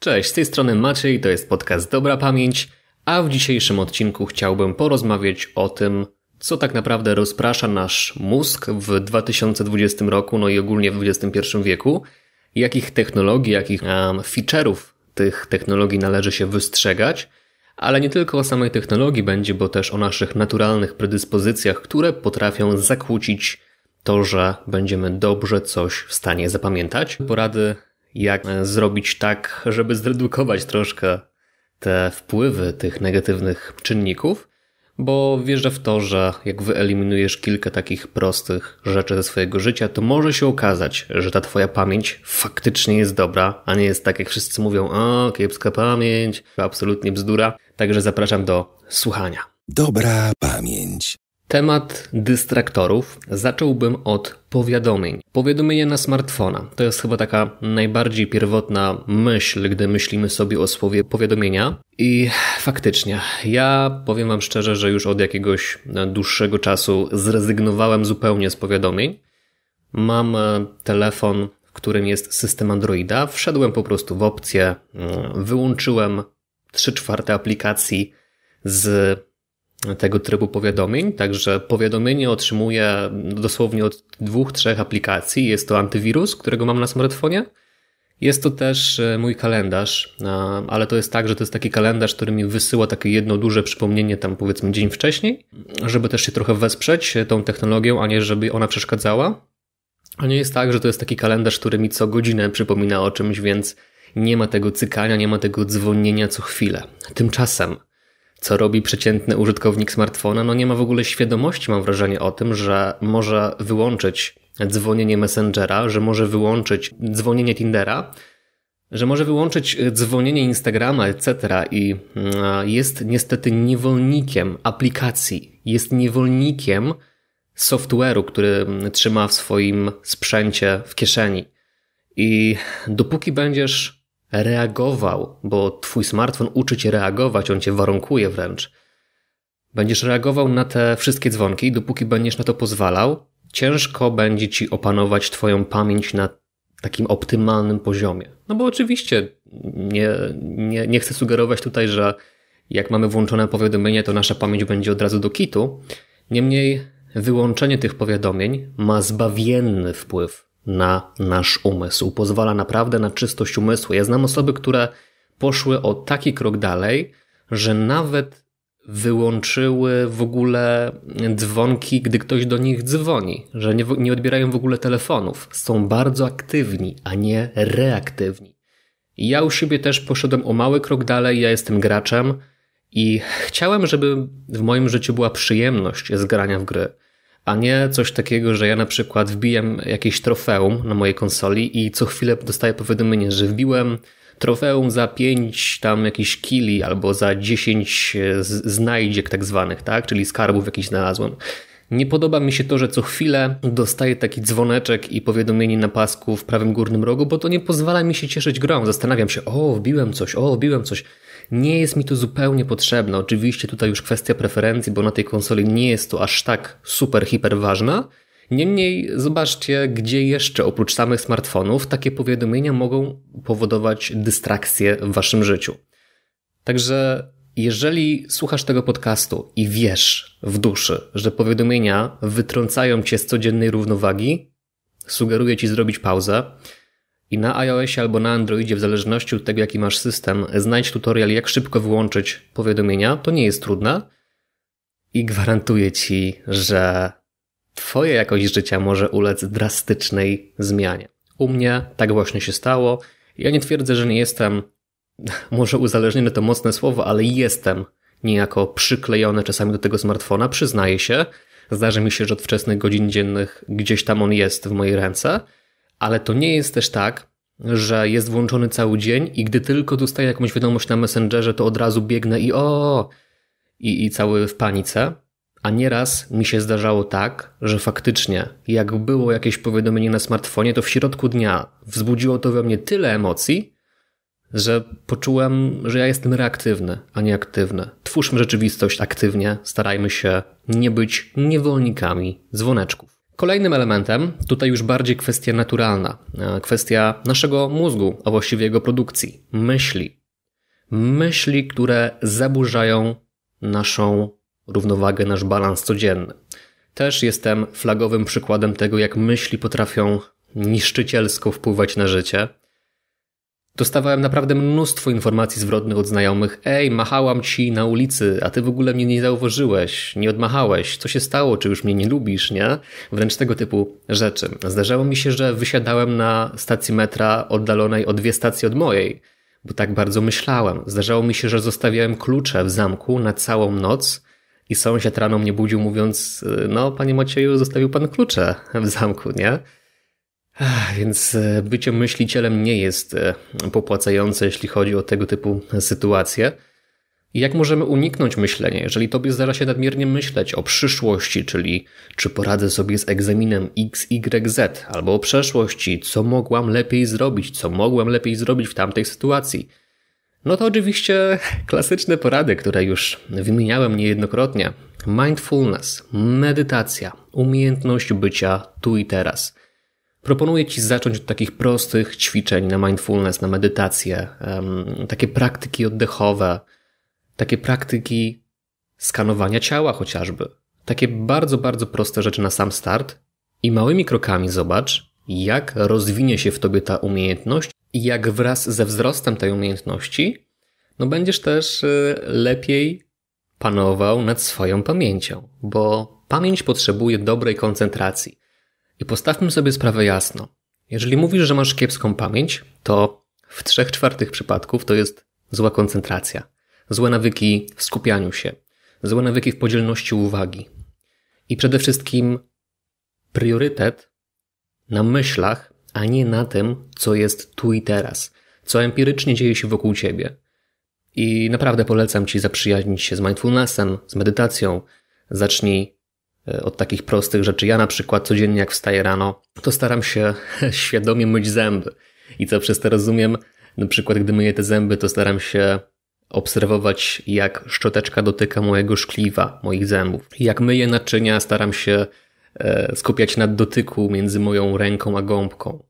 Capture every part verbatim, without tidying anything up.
Cześć, z tej strony Maciej, to jest podcast Dobra Pamięć, a w dzisiejszym odcinku chciałbym porozmawiać o tym, co tak naprawdę rozprasza nasz mózg w dwa tysiące dwudziestym roku, no i ogólnie w dwudziestym pierwszym wieku, jakich technologii, jakich um, feature'ów tych technologii należy się wystrzegać, ale nie tylko o samej technologii będzie, bo też o naszych naturalnych predyspozycjach, które potrafią zakłócić to, że będziemy dobrze coś w stanie zapamiętać. Porady, jak zrobić tak, żeby zredukować troszkę te wpływy tych negatywnych czynników, bo wierzę w to, że jak wyeliminujesz kilka takich prostych rzeczy ze swojego życia, to może się okazać, że ta twoja pamięć faktycznie jest dobra, a nie jest tak, jak wszyscy mówią, o, kiepska pamięć, absolutnie bzdura. Także zapraszam do słuchania. Dobra pamięć. Temat dystraktorów zacząłbym od powiadomień. Powiadomienia na smartfona. To jest chyba taka najbardziej pierwotna myśl, gdy myślimy sobie o słowie powiadomienia. I faktycznie, ja powiem wam szczerze, że już od jakiegoś dłuższego czasu zrezygnowałem zupełnie z powiadomień. Mam telefon, w którym jest system Androida. Wszedłem po prostu w opcję, wyłączyłem trzy czwarte aplikacji z tego trybu powiadomień, także powiadomienie otrzymuję dosłownie od dwóch, trzech aplikacji. Jest to antywirus, którego mam na smartfonie. Jest to też mój kalendarz, ale to jest tak, że to jest taki kalendarz, który mi wysyła takie jedno duże przypomnienie tam powiedzmy dzień wcześniej, żeby też się trochę wesprzeć tą technologią, a nie żeby ona przeszkadzała. A nie jest tak, że to jest taki kalendarz, który mi co godzinę przypomina o czymś, więc nie ma tego cykania, nie ma tego dzwonienia co chwilę. Tymczasem co robi przeciętny użytkownik smartfona? No nie ma w ogóle świadomości, mam wrażenie, o tym, że może wyłączyć dzwonienie Messengera, że może wyłączyć dzwonienie Tindera, że może wyłączyć dzwonienie Instagrama, et cetera. I jest niestety niewolnikiem aplikacji, jest niewolnikiem software'u, który trzyma w swoim sprzęcie w kieszeni. I dopóki będziesz reagował, bo twój smartfon uczy cię reagować, on cię warunkuje wręcz. Będziesz reagował na te wszystkie dzwonki, dopóki będziesz na to pozwalał, ciężko będzie ci opanować twoją pamięć na takim optymalnym poziomie. No bo oczywiście nie, nie, nie chcę sugerować tutaj, że jak mamy włączone powiadomienie, to nasza pamięć będzie od razu do kitu. Niemniej wyłączenie tych powiadomień ma zbawienny wpływ na nasz umysł. Pozwala naprawdę na czystość umysłu. Ja znam osoby, które poszły o taki krok dalej, że nawet wyłączyły w ogóle dzwonki, gdy ktoś do nich dzwoni, że nie, nie odbierają w ogóle telefonów. Są bardzo aktywni, a nie reaktywni. I ja u siebie też poszedłem o mały krok dalej. Ja jestem graczem i chciałem, żeby w moim życiu była przyjemność z grania w gry, a nie coś takiego, że ja na przykład wbijam jakieś trofeum na mojej konsoli i co chwilę dostaję powiadomienie, że wbiłem trofeum za pięć tam jakichś killi albo za dziesięć znajdziek tak zwanych, tak? Czyli skarbów jakiś znalazłem. Nie podoba mi się to, że co chwilę dostaję taki dzwoneczek i powiadomienie na pasku w prawym górnym rogu, bo to nie pozwala mi się cieszyć grą. Zastanawiam się, o, wbiłem coś, o, wbiłem coś. Nie jest mi to zupełnie potrzebne. Oczywiście tutaj już kwestia preferencji, bo na tej konsoli nie jest to aż tak super, hiper ważna. Niemniej zobaczcie, gdzie jeszcze oprócz samych smartfonów takie powiadomienia mogą powodować dystrakcję w waszym życiu. Także jeżeli słuchasz tego podcastu i wiesz w duszy, że powiadomienia wytrącają cię z codziennej równowagi, sugeruję ci zrobić pauzę i na iOSie albo na Androidzie, w zależności od tego, jaki masz system, znajdź tutorial, jak szybko wyłączyć powiadomienia. To nie jest trudne i gwarantuję ci, że twoja jakość życia może ulec drastycznej zmianie. U mnie tak właśnie się stało. Ja nie twierdzę, że nie jestem, może uzależniony to mocne słowo, ale jestem niejako przyklejony czasami do tego smartfona, przyznaję się. Zdarzy mi się, że od wczesnych godzin dziennych gdzieś tam on jest w mojej ręce, ale to nie jest też tak, że jest włączony cały dzień i gdy tylko dostaję jakąś wiadomość na Messengerze, to od razu biegnę i o i, i cały w panice. A nieraz mi się zdarzało tak, że faktycznie jak było jakieś powiadomienie na smartfonie, to w środku dnia wzbudziło to we mnie tyle emocji, że poczułem, że ja jestem reaktywny, a nie aktywny. Twórzmy rzeczywistość aktywnie, starajmy się nie być niewolnikami dzwoneczków. Kolejnym elementem, tutaj już bardziej kwestia naturalna, kwestia naszego mózgu, a właściwie jego produkcji, myśli. Myśli, które zaburzają naszą równowagę, nasz balans codzienny. Też jestem flagowym przykładem tego, jak myśli potrafią niszczycielsko wpływać na życie. Dostawałem naprawdę mnóstwo informacji zwrotnych od znajomych. Ej, machałam ci na ulicy, a ty w ogóle mnie nie zauważyłeś, nie odmachałeś. Co się stało? Czy już mnie nie lubisz, nie? Wręcz tego typu rzeczy. Zdarzało mi się, że wysiadałem na stacji metra oddalonej o dwie stacje od mojej, bo tak bardzo myślałem. Zdarzało mi się, że zostawiałem klucze w zamku na całą noc i sąsiad rano mnie budził mówiąc, no panie Macieju, zostawił pan klucze w zamku, nie? Ach, więc bycie myślicielem nie jest popłacające, jeśli chodzi o tego typu sytuacje. I jak możemy uniknąć myślenia, jeżeli tobie zdarza się nadmiernie myśleć o przyszłości, czyli czy poradzę sobie z egzaminem X Y Z, albo o przeszłości, co mogłam lepiej zrobić, co mogłem lepiej zrobić w tamtej sytuacji. No to oczywiście klasyczne porady, które już wymieniałem niejednokrotnie. Mindfulness, medytacja, umiejętność bycia tu i teraz. Proponuję ci zacząć od takich prostych ćwiczeń na mindfulness, na medytację, um, takie praktyki oddechowe, takie praktyki skanowania ciała chociażby. Takie bardzo, bardzo proste rzeczy na sam start i małymi krokami zobacz, jak rozwinie się w tobie ta umiejętność i jak wraz ze wzrostem tej umiejętności no będziesz też lepiej panował nad swoją pamięcią, bo pamięć potrzebuje dobrej koncentracji. I postawmy sobie sprawę jasno. Jeżeli mówisz, że masz kiepską pamięć, to w trzech czwartych przypadków to jest zła koncentracja, złe nawyki w skupianiu się, złe nawyki w podzielności uwagi. I przede wszystkim priorytet na myślach, a nie na tym, co jest tu i teraz, co empirycznie dzieje się wokół ciebie. I naprawdę polecam ci zaprzyjaźnić się z mindfulnessem, z medytacją. Zacznij od takich prostych rzeczy. Ja na przykład codziennie jak wstaję rano, to staram się świadomie myć zęby. I co przez to rozumiem? Na przykład gdy myję te zęby, to staram się obserwować, jak szczoteczka dotyka mojego szkliwa, moich zębów. Jak myję naczynia, staram się skupiać na dotyku między moją ręką a gąbką.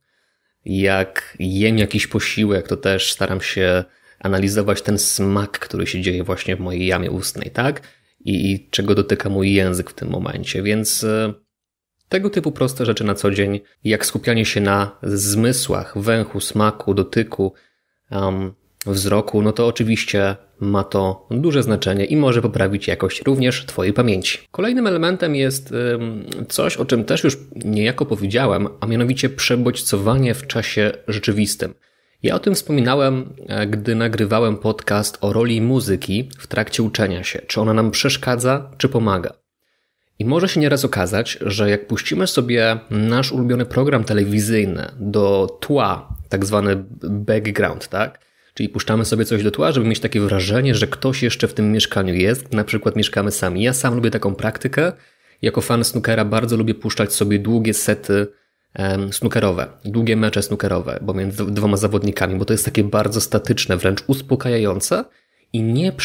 Jak jem jakiś posiłek, to też staram się analizować ten smak, który się dzieje właśnie w mojej jamie ustnej, tak? I, i czego dotyka mój język w tym momencie. Więc tego typu proste rzeczy na co dzień, jak skupianie się na zmysłach, węchu, smaku, dotyku, um, wzroku, no to oczywiście ma to duże znaczenie i może poprawić jakość również twojej pamięci. Kolejnym elementem jest um, coś, o czym też już niejako powiedziałem, a mianowicie przebodźcowanie w czasie rzeczywistym. Ja o tym wspominałem, gdy nagrywałem podcast o roli muzyki w trakcie uczenia się. Czy ona nam przeszkadza, czy pomaga. I może się nieraz okazać, że jak puścimy sobie nasz ulubiony program telewizyjny do tła, tak zwany background, tak? Czyli puszczamy sobie coś do tła, żeby mieć takie wrażenie, że ktoś jeszcze w tym mieszkaniu jest. Na przykład mieszkamy sami. Ja sam lubię taką praktykę. Jako fan snookera bardzo lubię puszczać sobie długie sety snookerowe, długie mecze snookerowe pomiędzy dwoma zawodnikami, bo to jest takie bardzo statyczne, wręcz uspokajające i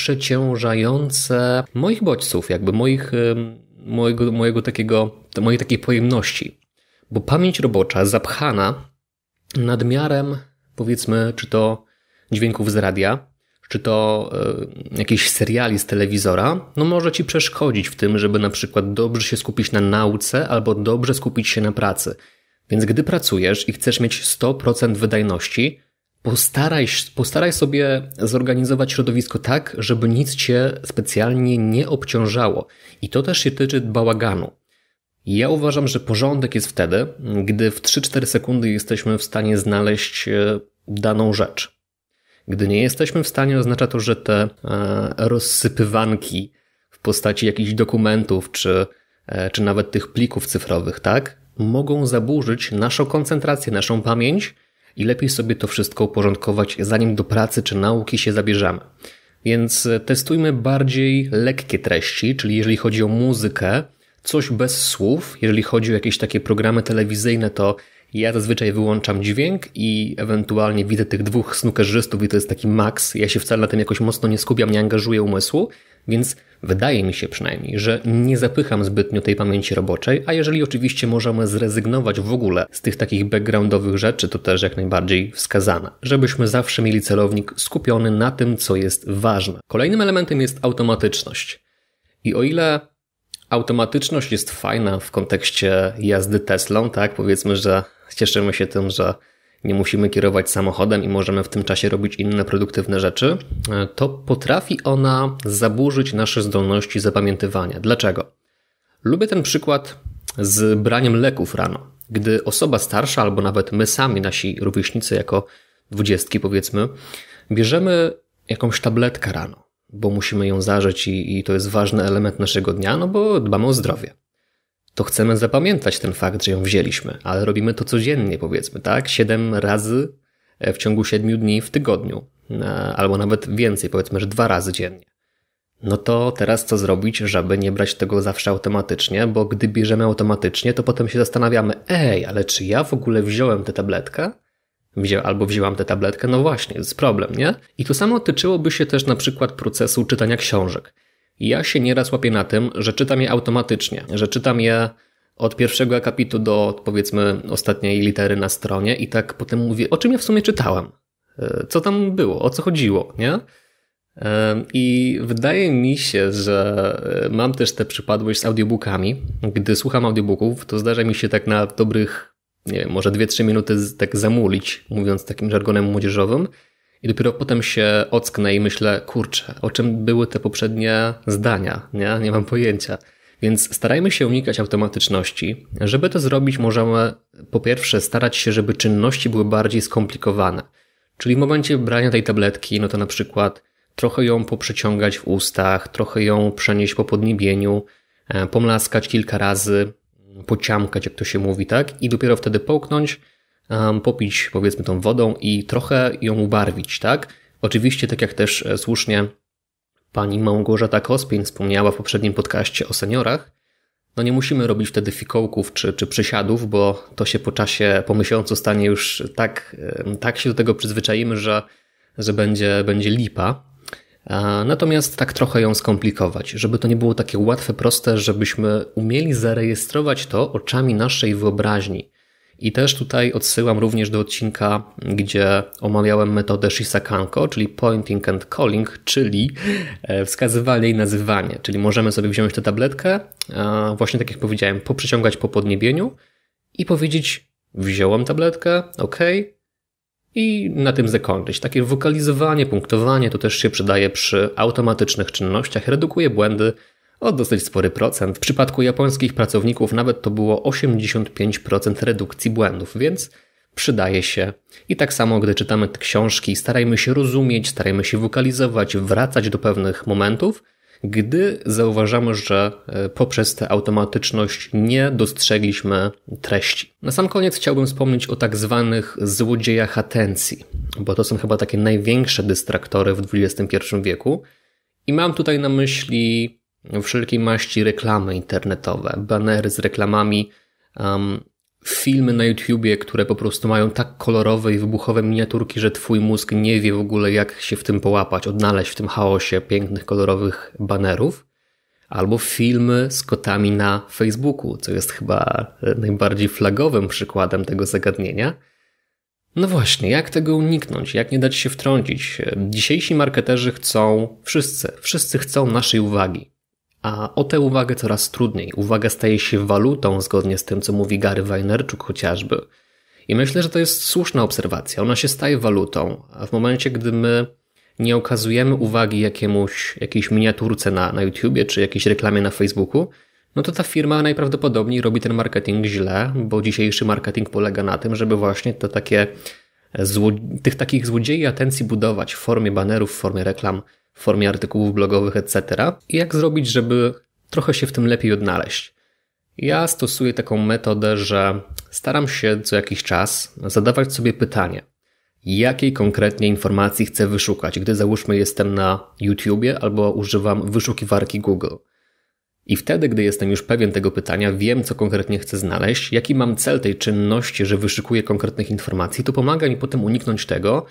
nieprzeciążające moich bodźców, jakby moich, mojego, mojego takiego, mojej takiej pojemności. Bo pamięć robocza zapchana nadmiarem, powiedzmy, czy to dźwięków z radia, czy to y, jakichś seriali z telewizora, no może ci przeszkodzić w tym, żeby na przykład dobrze się skupić na nauce albo dobrze skupić się na pracy. Więc gdy pracujesz i chcesz mieć sto procent wydajności, postaraj, postaraj sobie zorganizować środowisko tak, żeby nic cię specjalnie nie obciążało. I to też się tyczy bałaganu. Ja uważam, że porządek jest wtedy, gdy w trzy cztery sekundy jesteśmy w stanie znaleźć daną rzecz. Gdy nie jesteśmy w stanie, oznacza to, że te rozsypywanki w postaci jakichś dokumentów, czy, czy nawet tych plików cyfrowych, tak, mogą zaburzyć naszą koncentrację, naszą pamięć i lepiej sobie to wszystko uporządkować, zanim do pracy czy nauki się zabierzemy. Więc testujmy bardziej lekkie treści, czyli jeżeli chodzi o muzykę, coś bez słów, jeżeli chodzi o jakieś takie programy telewizyjne, to Ja zazwyczaj wyłączam dźwięk i ewentualnie widzę tych dwóch snookerzystów i to jest taki maks. Ja się wcale na tym jakoś mocno nie skupiam, nie angażuję umysłu, więc wydaje mi się przynajmniej, że nie zapycham zbytnio tej pamięci roboczej, a jeżeli oczywiście możemy zrezygnować w ogóle z tych takich backgroundowych rzeczy, to też jak najbardziej wskazane, żebyśmy zawsze mieli celownik skupiony na tym, co jest ważne. Kolejnym elementem jest automatyczność. I o ile automatyczność jest fajna w kontekście jazdy Teslą, tak, powiedzmy, że cieszymy się tym, że nie musimy kierować samochodem i możemy w tym czasie robić inne produktywne rzeczy, to potrafi ona zaburzyć nasze zdolności zapamiętywania. Dlaczego? Lubię ten przykład z braniem leków rano. Gdy osoba starsza, albo nawet my sami, nasi rówieśnicy jako dwudziestki powiedzmy, bierzemy jakąś tabletkę rano, bo musimy ją zażyć i, i to jest ważny element naszego dnia, no bo dbamy o zdrowie. To chcemy zapamiętać ten fakt, że ją wzięliśmy, ale robimy to codziennie, powiedzmy, tak? Siedem razy w ciągu siedmiu dni w tygodniu, albo nawet więcej, powiedzmy, że dwa razy dziennie. No to teraz co zrobić, żeby nie brać tego zawsze automatycznie, bo gdy bierzemy automatycznie, to potem się zastanawiamy, ej, ale czy ja w ogóle wziąłem tę tabletkę? Wzię, albo wzięłam tę tabletkę? No właśnie, jest problem, nie? I to samo tyczyłoby się też na przykład procesu czytania książek. Ja się nieraz łapię na tym, że czytam je automatycznie, że czytam je od pierwszego akapitu do, powiedzmy, ostatniej litery na stronie i tak potem mówię, o czym ja w sumie czytałem? Co tam było? O co chodziło, nie? I wydaje mi się, że mam też tę przypadłość z audiobookami. Gdy słucham audiobooków, to zdarza mi się tak na dobrych, nie wiem, może dwie trzy minuty tak zamulić, mówiąc takim żargonem młodzieżowym. I dopiero potem się ocknę i myślę, kurczę, o czym były te poprzednie zdania, nie? Nie mam pojęcia. Więc starajmy się unikać automatyczności. Żeby to zrobić, możemy po pierwsze starać się, żeby czynności były bardziej skomplikowane. Czyli w momencie brania tej tabletki, no to na przykład trochę ją poprzeciągać w ustach, trochę ją przenieść po podniebieniu, pomlaskać kilka razy, pociamkać, jak to się mówi, tak? I dopiero wtedy połknąć, Um, popić powiedzmy tą wodą i trochę ją ubarwić, tak? Oczywiście, tak jak też słusznie pani Małgorzata Kospień wspomniała w poprzednim podcaście o seniorach, no nie musimy robić wtedy fikołków czy, czy przysiadów, bo to się po czasie, po miesiącu stanie już tak, tak się do tego przyzwyczaimy, że, że będzie, będzie lipa. Natomiast tak trochę ją skomplikować, żeby to nie było takie łatwe, proste, żebyśmy umieli zarejestrować to oczami naszej wyobraźni. I też tutaj odsyłam również do odcinka, gdzie omawiałem metodę Shisakanko, czyli pointing and calling, czyli wskazywanie i nazywanie. Czyli możemy sobie wziąć tę tabletkę, właśnie tak jak powiedziałem, poprzeciągać po podniebieniu i powiedzieć, wziąłem tabletkę, ok, i na tym zakończyć. Takie wokalizowanie, punktowanie to też się przydaje przy automatycznych czynnościach, redukuje błędy o dosyć spory procent. W przypadku japońskich pracowników nawet to było osiemdziesiąt pięć procent redukcji błędów, więc przydaje się. I tak samo, gdy czytamy te książki, starajmy się rozumieć, starajmy się wokalizować, wracać do pewnych momentów, gdy zauważamy, że poprzez tę automatyczność nie dostrzegliśmy treści. Na sam koniec chciałbym wspomnieć o tak zwanych złodziejach atencji, bo to są chyba takie największe dystraktory w dwudziestym pierwszym wieku. I mam tutaj na myśli wszelkiej maści reklamy internetowe, banery z reklamami, um, filmy na YouTubie, które po prostu mają tak kolorowe i wybuchowe miniaturki, że twój mózg nie wie w ogóle, jak się w tym połapać, odnaleźć w tym chaosie pięknych, kolorowych banerów. Albo filmy z kotami na Facebooku, co jest chyba najbardziej flagowym przykładem tego zagadnienia. No właśnie, jak tego uniknąć? Jak nie dać się wtrącić? Dzisiejsi marketerzy chcą, wszyscy, wszyscy chcą naszej uwagi. A o tę uwagę coraz trudniej. Uwaga staje się walutą, zgodnie z tym, co mówi Gary Vaynerchuk chociażby. I myślę, że to jest słuszna obserwacja. Ona się staje walutą, a w momencie, gdy my nie okazujemy uwagi jakiemuś, jakiejś miniaturce na, na YouTubie czy jakiejś reklamie na Facebooku, no to ta firma najprawdopodobniej robi ten marketing źle, bo dzisiejszy marketing polega na tym, żeby właśnie to takie zło... tych takich złodziei atencji budować w formie banerów, w formie reklam, w formie artykułów blogowych, et cetera. I jak zrobić, żeby trochę się w tym lepiej odnaleźć? Ja stosuję taką metodę, że staram się co jakiś czas zadawać sobie pytanie, jakiej konkretnie informacji chcę wyszukać, gdy załóżmy jestem na YouTubie albo używam wyszukiwarki Google. I wtedy, gdy jestem już pewien tego pytania, wiem, co konkretnie chcę znaleźć, jaki mam cel tej czynności, że wyszukuję konkretnych informacji, to pomaga mi potem uniknąć tego,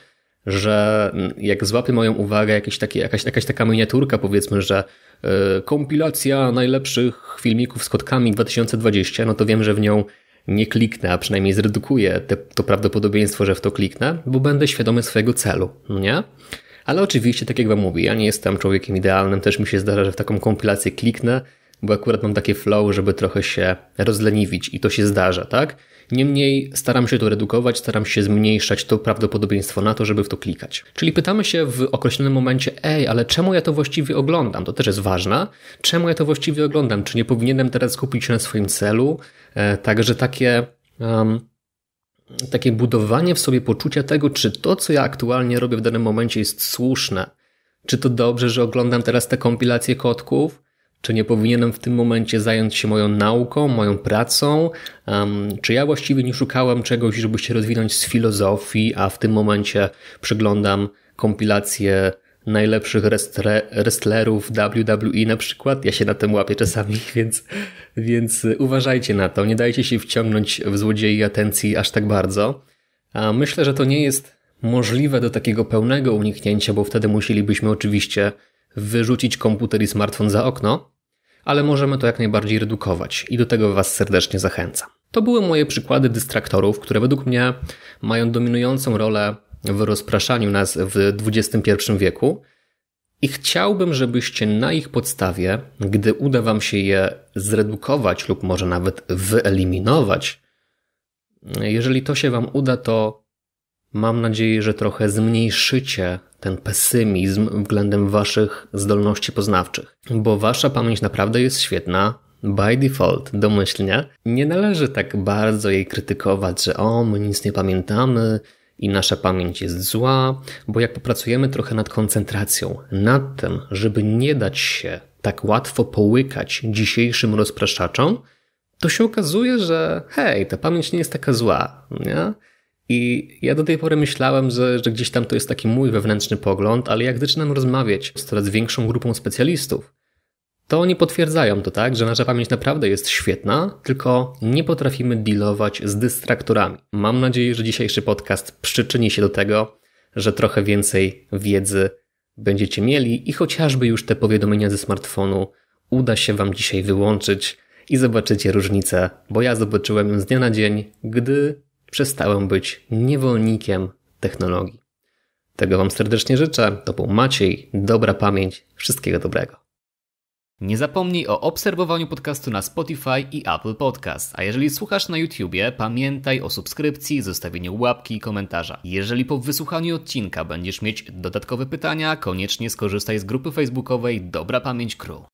że jak złapie moją uwagę jakieś takie, jakaś, jakaś taka miniaturka, powiedzmy, że yy, kompilacja najlepszych filmików z kotkami dwa tysiące dwudziesty, no to wiem, że w nią nie kliknę, a przynajmniej zredukuję te, to prawdopodobieństwo, że w to kliknę, bo będę świadomy swojego celu, no nie? Ale oczywiście, tak jak wam mówię, ja nie jestem człowiekiem idealnym, też mi się zdarza, że w taką kompilację kliknę, bo akurat mam takie flow, żeby trochę się rozleniwić i to się zdarza, tak? Niemniej staram się to redukować, staram się zmniejszać to prawdopodobieństwo na to, żeby w to klikać. Czyli pytamy się w określonym momencie, ej, ale czemu ja to właściwie oglądam? To też jest ważne. Czemu ja to właściwie oglądam? Czy nie powinienem teraz skupić się na swoim celu? E, także takie, um, takie budowanie w sobie poczucia tego, czy to, co ja aktualnie robię w danym momencie jest słuszne. Czy to dobrze, że oglądam teraz te kompilacje kotków? Czy nie powinienem w tym momencie zająć się moją nauką, moją pracą? Um, czy ja właściwie nie szukałem czegoś, żeby się rozwinąć z filozofii, a w tym momencie przeglądam kompilacje najlepszych wrestlerów W W E na przykład? Ja się na tym łapię czasami, więc, więc uważajcie na to. Nie dajcie się wciągnąć w złodziei atencji aż tak bardzo. A myślę, że to nie jest możliwe do takiego pełnego uniknięcia, bo wtedy musielibyśmy oczywiście wyrzucić komputer i smartfon za okno, ale możemy to jak najbardziej redukować i do tego Was serdecznie zachęcam. To były moje przykłady dystraktorów, które według mnie mają dominującą rolę w rozpraszaniu nas w dwudziestym pierwszym wieku i chciałbym, żebyście na ich podstawie, gdy uda Wam się je zredukować lub może nawet wyeliminować, jeżeli to się Wam uda, to mam nadzieję, że trochę zmniejszycie ten pesymizm względem waszych zdolności poznawczych, bo wasza pamięć naprawdę jest świetna, by default, domyślnie. Nie należy tak bardzo jej krytykować, że o, my nic nie pamiętamy i nasza pamięć jest zła, bo jak popracujemy trochę nad koncentracją, nad tym, żeby nie dać się tak łatwo połykać dzisiejszym rozpraszaczom, to się okazuje, że hej, ta pamięć nie jest taka zła, nie? I ja do tej pory myślałem, że, że gdzieś tam to jest taki mój wewnętrzny pogląd, ale jak zaczynam rozmawiać z coraz większą grupą specjalistów, to oni potwierdzają to, tak, że nasza pamięć naprawdę jest świetna, tylko nie potrafimy dealować z dystraktorami. Mam nadzieję, że dzisiejszy podcast przyczyni się do tego, że trochę więcej wiedzy będziecie mieli i chociażby już te powiadomienia ze smartfonu uda się wam dzisiaj wyłączyć i zobaczycie różnicę, bo ja zobaczyłem ją z dnia na dzień, gdy przestałem być niewolnikiem technologii. Tego wam serdecznie życzę. To był Maciej. Dobra pamięć. Wszystkiego dobrego. Nie zapomnij o obserwowaniu podcastu na Spotify i Apple Podcast. A jeżeli słuchasz na YouTubie, pamiętaj o subskrypcji, zostawieniu łapki i komentarza. Jeżeli po wysłuchaniu odcinka będziesz mieć dodatkowe pytania, koniecznie skorzystaj z grupy facebookowej Dobra Pamięć Crew.